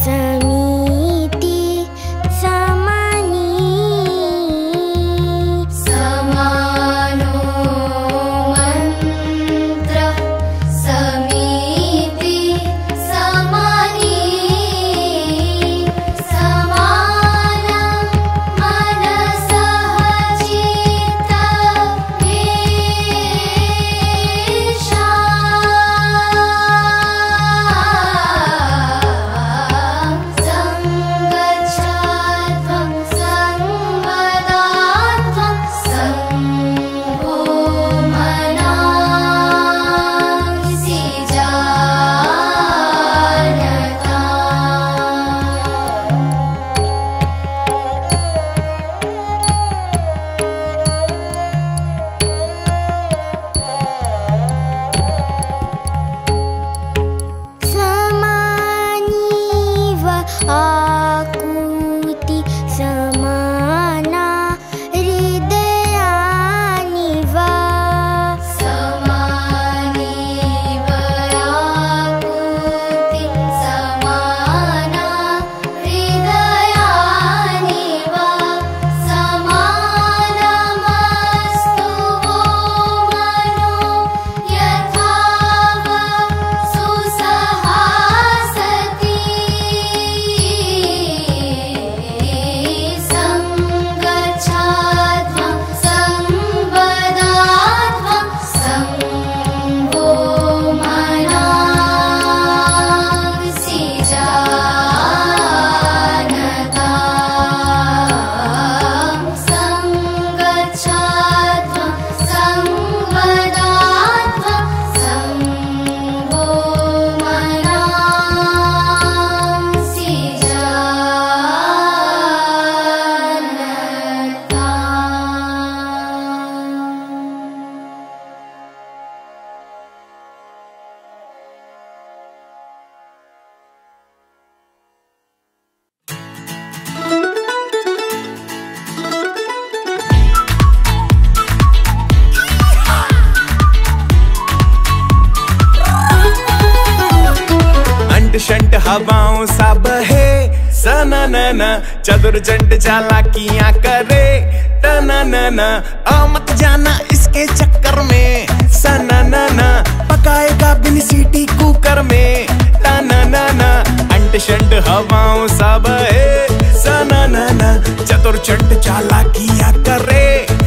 Shunt हवाओं सा बहे सननना, चतुर चंट चालाकियां करे तननना। मत जाना इसके चक्कर में सननना, पकाएगा बिन सीटी कुकर में तननना। अंट शंट हवाओं सा बहे सननना, चतुर चंट चालाकियां करे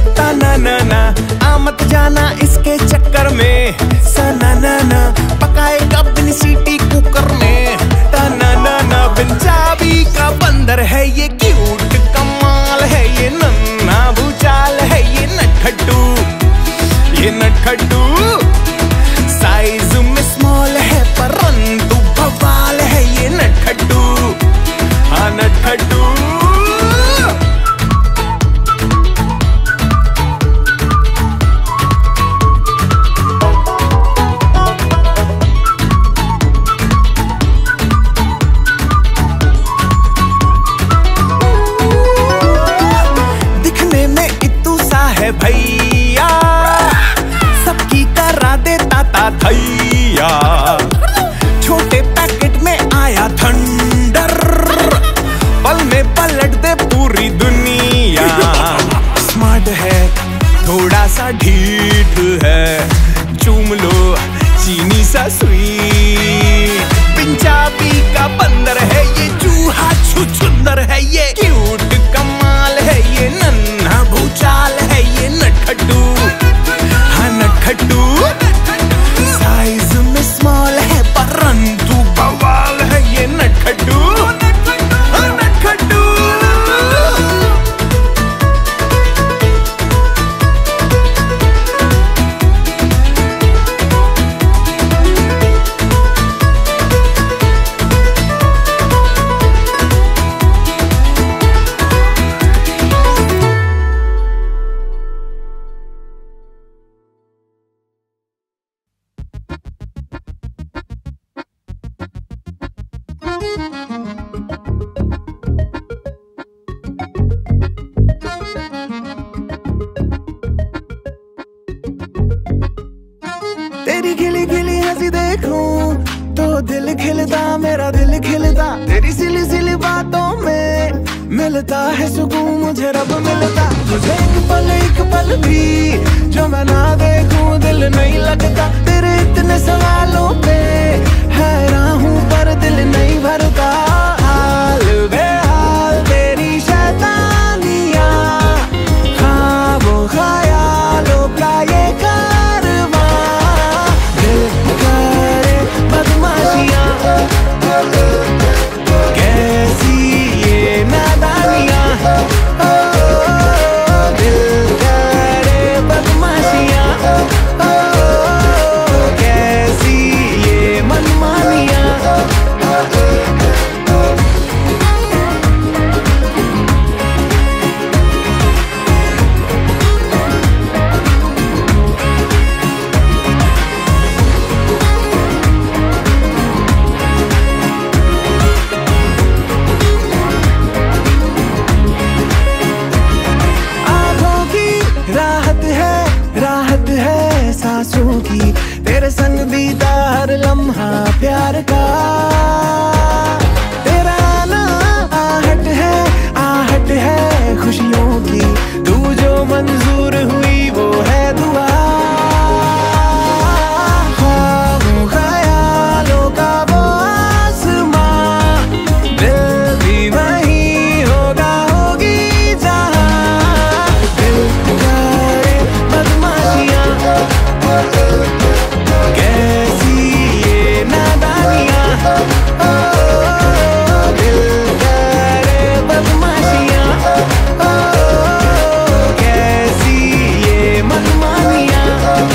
तननना। मत जाना इसके चक्कर में सननना, पकाएगा बिन सीटी कुकर में तननना। बिन चाबी का बंदर है ये, क्यूट कमाल है ये, नन्हा भूचाल है ये नटखट्टू, ये नटखट्टू। साइज में स्मॉल है परंतु बवाल है ये नटखट्टू, हाँ नटखट्टू। भैया सबकी करा देता था थैया, छोटे पैकेट में आया थंडर, पल में पलट दे पूरी दुनिया। स्मार्ट है थोड़ा सा ढीठ है, चूम लो चीनी सा स्वीट। पंजाबी का बंदर है ये, चूहा छुछुंदर है ये, क्यूट कमाल है ये, नन्हा भूचाल है ये नटखट्टू, हाँ नटखट्टू। साइज में स्मॉल है परंतु बवाल है ये नटखट्टू, हाँ नटखट्टू। तेरी खिली खिली हंसी देखूं तो दिल खिलता, मेरा दिल खिलता। तेरी सिली मिलता है सुकून मुझे रब मिलता। तुझे एक पल भी जो मैं ना देखूं दिल नहीं लगता। तेरे इतने सवालों पे हैरान हूँ पर दिल नहीं भरता। हाल बेहाल तेरी शैतानियाँ, ख्वाबों ख्यालों का ये कारवां, दिल करे बदमाशियाँ, कैसी ये नादानियाँ, दिल करे बदमाशियाँ, कैसी ये मनमानियाँ। राहत है सांसों की, तेरे संग बीता हर लम्हा प्यार का। तेरा आना आहट है खुशियों की, तू जो मंजूर हुई वो है दुआ। ख्वाबों ख्यालों का वो आसमां, दिल भी वहीं होगा होगी जहां, दिल करे बदमाशियाँ, कैसी ये नादानियाँ, दिल करे बदमाशियाँ, कैसी ये मनमानियाँ।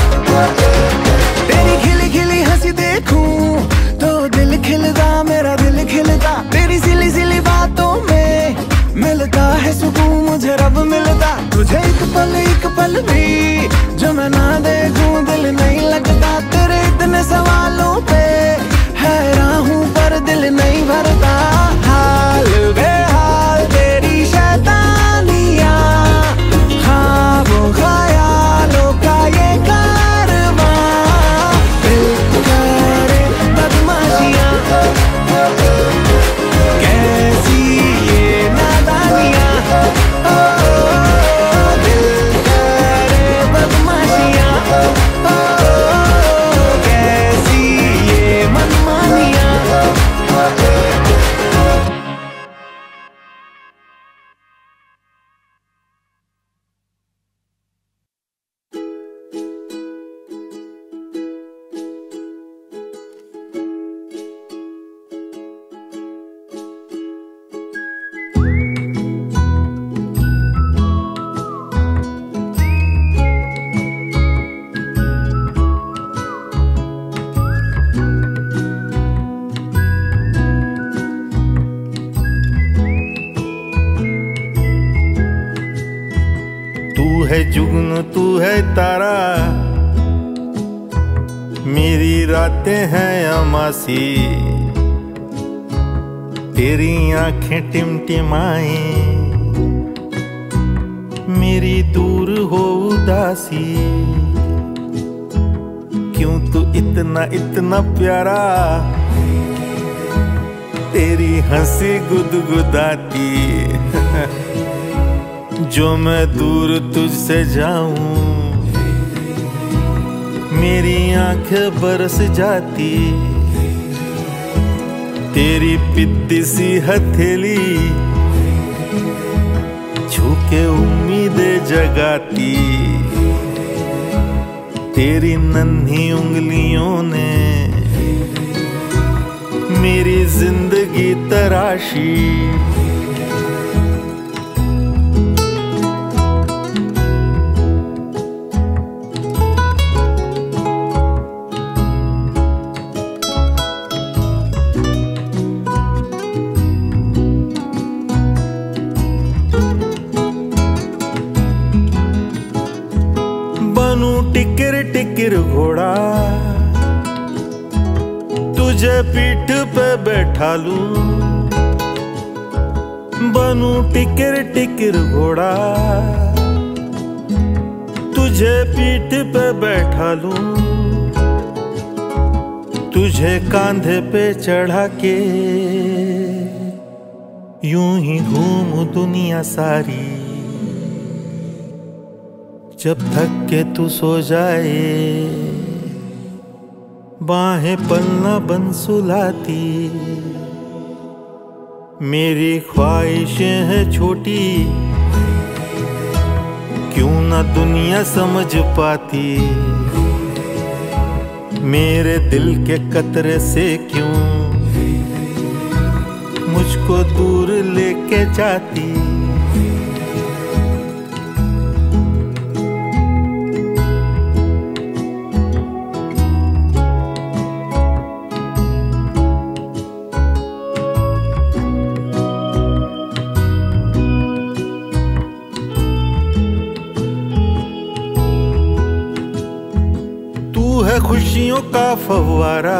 तेरी खिली खिली हंसी देखूं तो दिल खिलता, मेरा दिल खिलता। तेरी सिली सिली बातों में मिलता है सुकून मुझे रब मिलता। तुझे एक पल भी जो मैं ना देखूं दिल नहीं लगता। तेरे इतने सवालों पे हैरान हूँ पर दिल नहीं भरता। हाल बेहाल तेरी शैतानियाँ, ख्वाबों ख्यालों का ये कारवां, दिल करे बदमाशियाँ, कैसी ये नादानियाँ, दिल करे बदमाशियाँ, कैसी ये मनमानियाँ। तू है जुगनू तू है तारा, मेरी रातें हैं अमासी। तेरी आंखें टिमटिमाए, मेरी दूर हो उदासी। क्यों तू इतना प्यारा, तेरी हंसी गुदगुदाती। जो मैं दूर तुझसे जाऊं, मेरी आंखें बरस जाती। तेरी पिद्दी सी हथेली छू के उम्मीदें जगाती। तेरी नन्ही उंगलियों ने मेरी जिंदगी तराशी। टिकिर टिकिर घोड़ा, तुझे पीठ पे बैठा लूं। बनूं टिकिर टिकिर घोड़ा, तुझे पीठ पे बैठा लूं। तुझे कांधे पे चढ़ा के यूं ही घूमूं दुनिया सारी, जब थक के तू सो जाए बाहें पलना बन सुलाती। मेरी ख्वाहिशें हैं छोटी, क्यों ना दुनिया समझ पाती। मेरे दिल के कतरे से क्यों मुझको दूर लेके जाती। खुशियों का फव्वारा,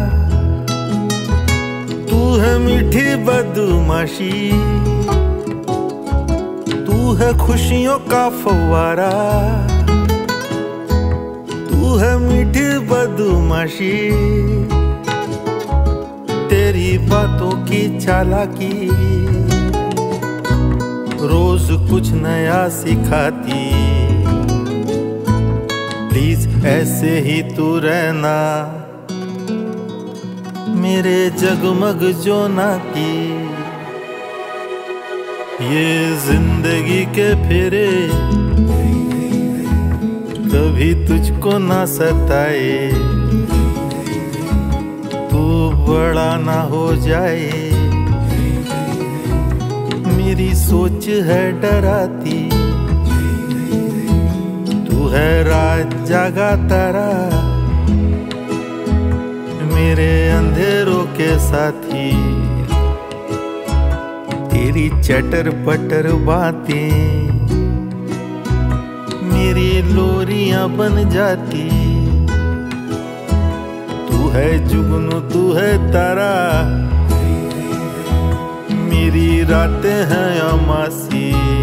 तू है मीठी बदमाशी। तू है खुशियों का फव्वारा, तू है मीठी बदमाशी। तेरी बातों की चालाकी रोज कुछ नया सिखाती। प्लीज ऐसे ही तू रहना, मेरे जगमग जो ना की। ये जिंदगी के फेरे कभी तुझको ना सताए, तू बड़ा ना हो जाए। मेरी सोच है डराती, है रात जागा तारा, मेरे अंधेरों के साथी। तेरी चटर पटर बातें मेरी लोरियां बन जाती। तू है जुगनू तू है तारा, मेरी रातें हैं अमासी।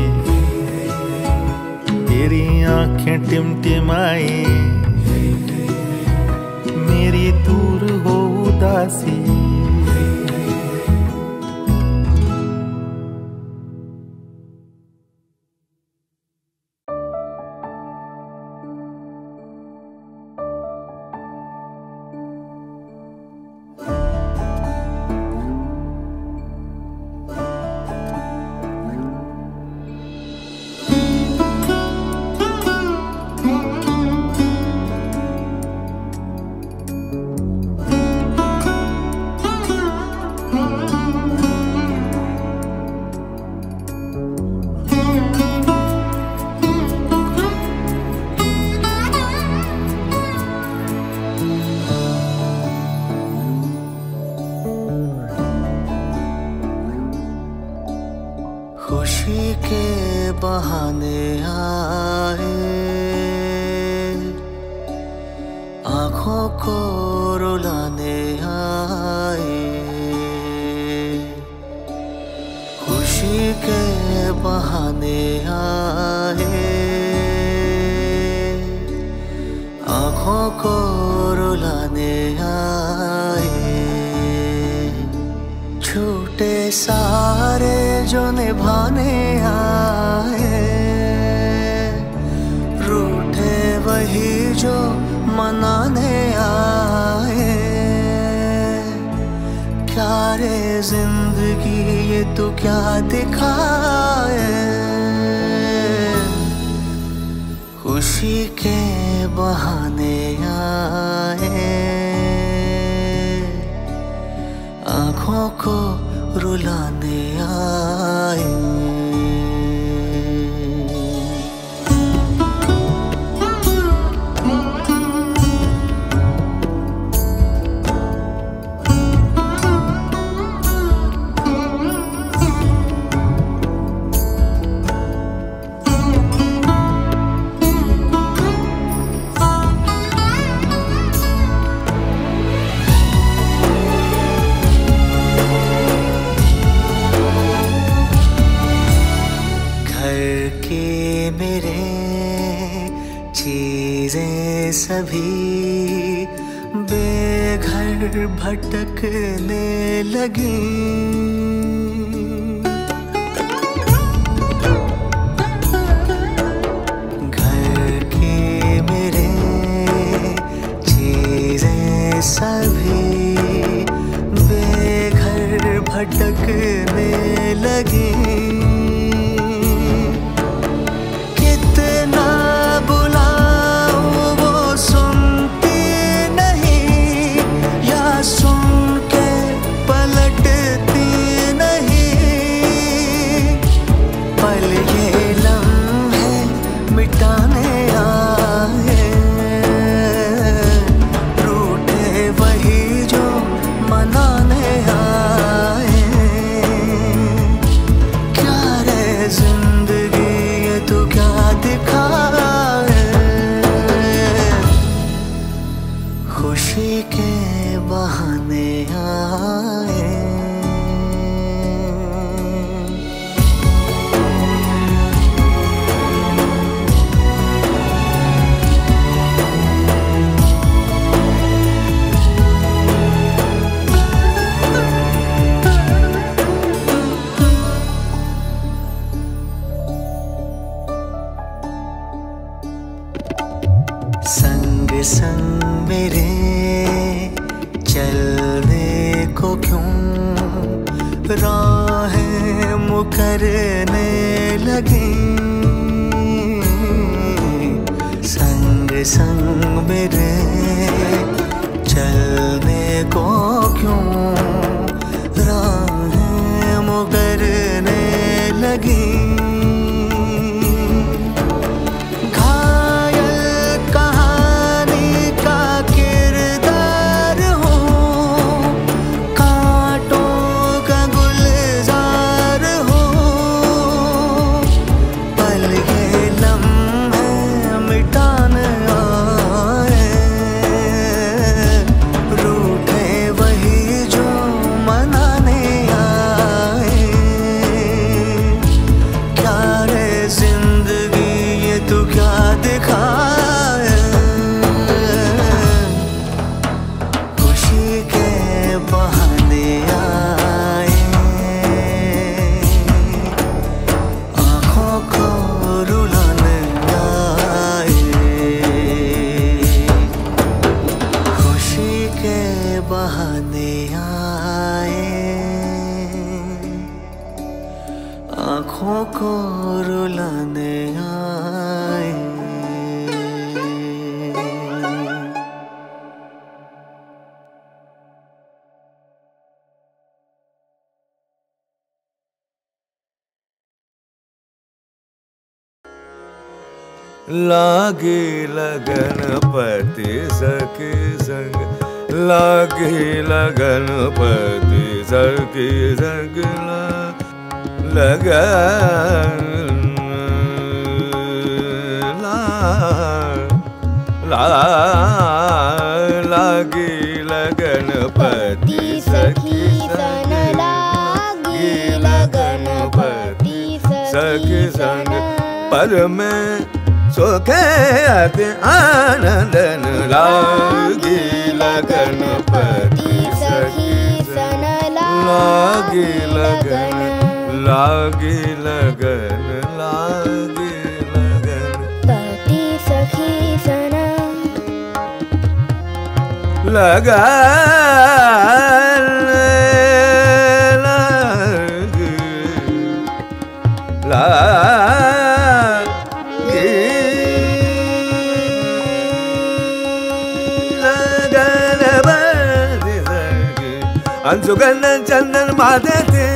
तेरी आंखें टिमटिमाई, मेरी दूर हो उदासी। खुशी के बहाने आए, आँखों को रुलाने आए। खुशी के बहाने आए, आँखों को रुलाने आए। छूटे सारे जो निभाने आए, रूठे वही जो मनाने आए। क्या रे जिंदगी ये तू क्या दिखाए। खुशी के बहाने आए, आँखों को रुलाने आए। मेरे चीजें सभी बेघर भटकने लगी। भटकने लगी। कितना बुलाऊं वो सुनती नहीं, या सुन के पलटती नहीं। पल ये लम्हे मिटाने आए, रूठे वही जो मनाने आए। क्या रे जिंदगी ये तू क्या दिखाए, खुशी के बहाने आए। संग संग मेरे चलने को क्यों राहें मुकरने लगी। संग संग मेरे चलने को क्यों राहें मुकरने लगी। बहाने आए, आँखों को रुलाने आए। लागी लगन पति सखी संग, लागी लगन पति सखी संग। लगन लागी लगन पति सखी संग, लागी लगन पति सखी संग। पर में सुखे अति आनंदन, लागी लगन पति सखी सन। लागी लगन, लागी लगन, लागी लगन पति सखी सन। लगन लागी सुगंधन चंदन माथे थे,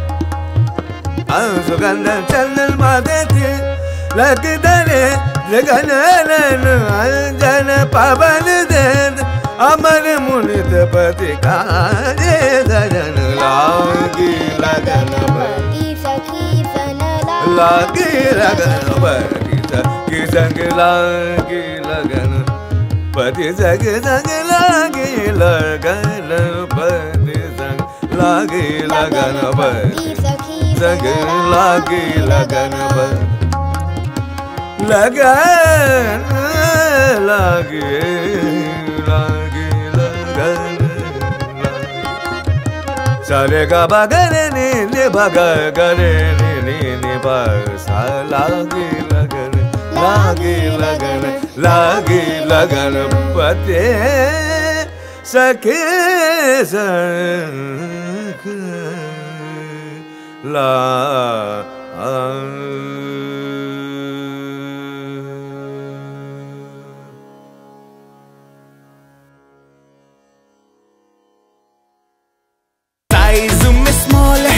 सुगंधन चंदन माथे थे। लग दरे लगन अंजन पवन दे, अमर मुनित पति काजे सजन। लागी लगन पति सखी सन। लागी लगन पति सखी संग, लागी लगन पति सखी संग। लागी लगन पति संग, लागी लगन पति सखी संग। लागी लगन पति लगन, लागी लागी लगन। सारे गा बगरे नी बग गरे नी बा सा। लागी लगन, लागी लगन, लागी लगन पति सखी संग। ला साइज में स्मॉल